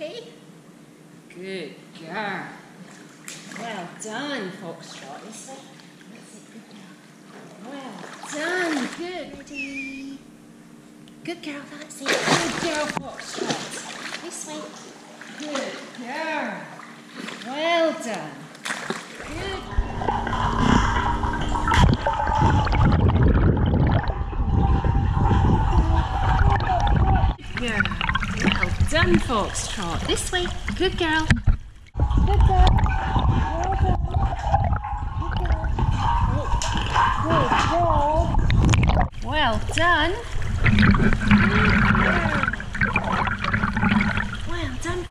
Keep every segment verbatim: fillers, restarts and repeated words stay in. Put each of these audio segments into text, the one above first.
way. Good girl. Well done, Foxtrot. This way. That's it, good girl. Well done. Good. Ready. Good girl, that's it. Good girl, Foxtrot. This way. Good girl. Well done. Good girl. Well done, Foxtrot. This way. Good girl. Good girl. Well done. Well done.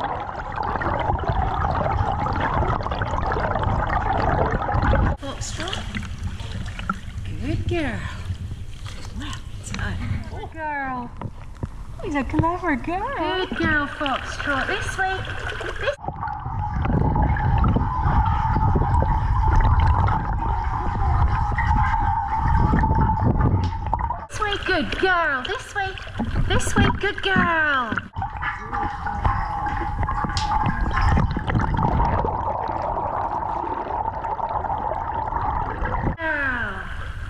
Foxtrot. Good girl. Well done. Good girl. He's a clever girl. Good girl, Foxtrot. This way. This This way, good girl. This way. This way, good girl. Girl.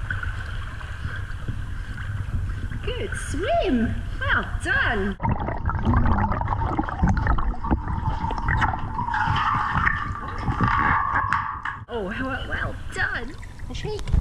Good swim. Well done. Oh, well done. A shake.